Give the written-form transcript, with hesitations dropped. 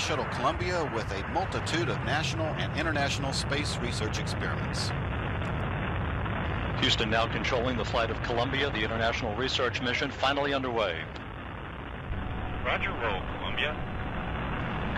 Shuttle Columbia with a multitude of national and international space research experiments. Houston now controlling the flight of Columbia, the international research mission finally underway. Roger, roll, Columbia.